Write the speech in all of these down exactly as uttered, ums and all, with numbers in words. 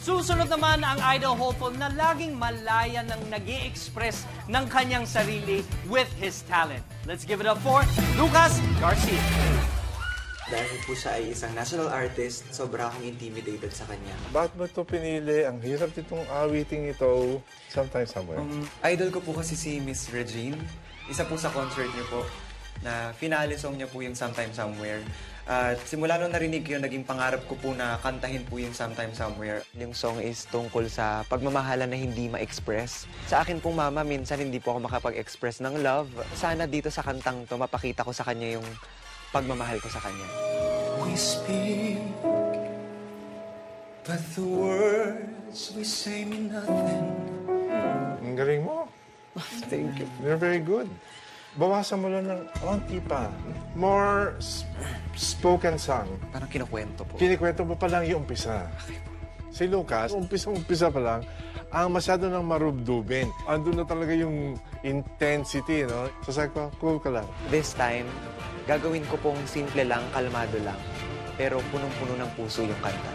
Susunod naman ang idol hopeful na laging malaya ng nag-i-express ng kanyang sarili with his talent. Let's give it up for Lucas Garcia. Dahil po siya ay isang national artist, sobra akong intimidated sa kanya. Bakit mo ito pinili? Ang hirap itong awiting ito, Sometime Somewhere. Um, idol ko po kasi si Miss Regine. Isa po sa concert niyo po, na finale song niya po yung Sometime Somewhere. At uh, simula nung narinig ko yun, naging pangarap ko po na kantahin po yung Sometime Somewhere. Yung song is tungkol sa pagmamahalan na hindi ma-express. Sa akin pong mama, minsan hindi po ako makapag-express ng love. Sana dito sa kantang to, mapakita ko sa kanya yung pagmamahal ko sa kanya. We speak, but the words we say mean nothing. Ang galing mo. Thank you. You're very good. Bawasan mo lang ng onti pa. More sp spoken song. Parang kinukwento po. Kinikwento mo pa lang yung umpisa. Si Lucas, umpisa-umpisa pa lang, ang masyado nang marubdubin. Andun na talaga yung intensity, no? So sabi ko, cool ka lang. This time, gagawin ko pong simple lang, kalmado lang. Pero punong-puno ng puso yung kanta.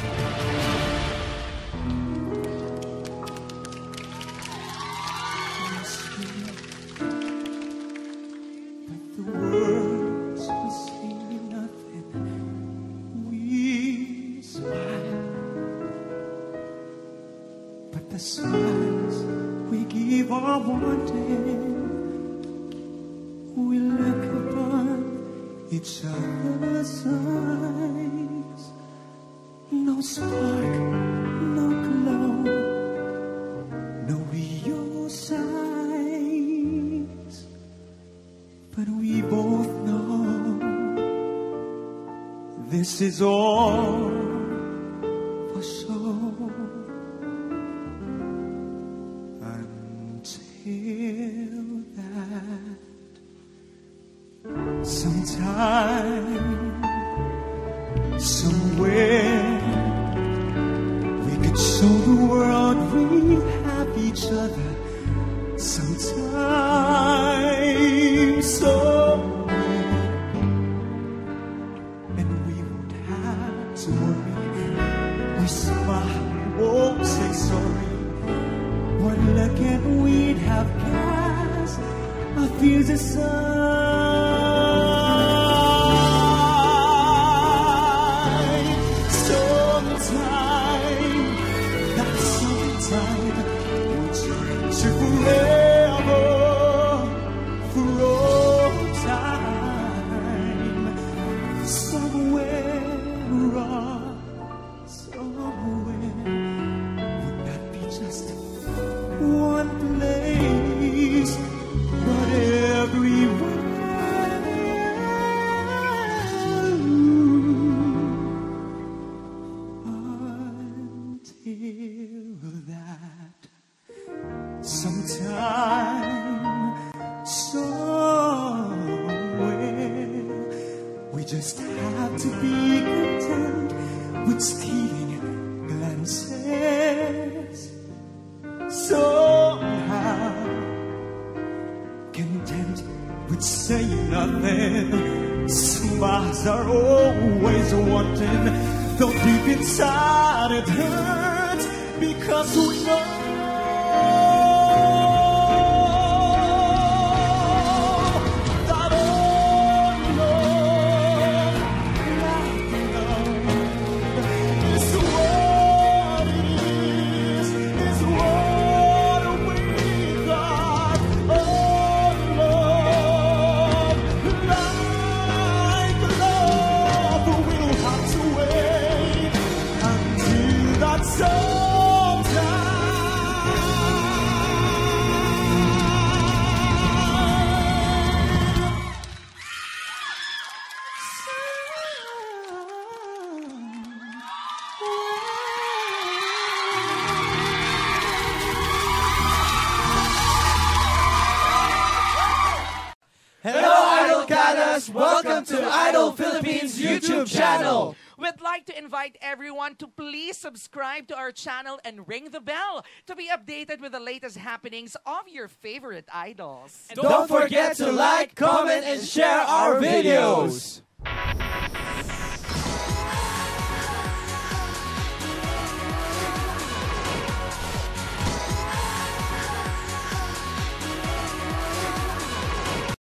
The smiles we give are wanting. We look upon each other's eyes. No spark, no glow, no real signs. But we both know this is all for sure. Until that sometime, somewhere, we could show the world we have each other. Sometime, somewhere, and we won't have to worry. We smile, won't say sorry. One look and we'd have cast our fears aside. Sometime, that sometime, we'll turn to forever, for all time. Somewhere, somewhere, would that be just one place, but everywhere. Until that sometime, somewhere, we just have to be content with stealing glances. Somehow, content with saying nothing. Smiles are always wanting, though deep inside it hurts, because we know that all love, like love, is what it is, is what we got. All love, like love, we'll have to wait until that sometime. Hello, Idol Canas! Welcome to Idol Philippines YouTube channel! We'd like to invite everyone to please subscribe to our channel and ring the bell to be updated with the latest happenings of your favorite idols. Don't forget to like, comment, and share our videos!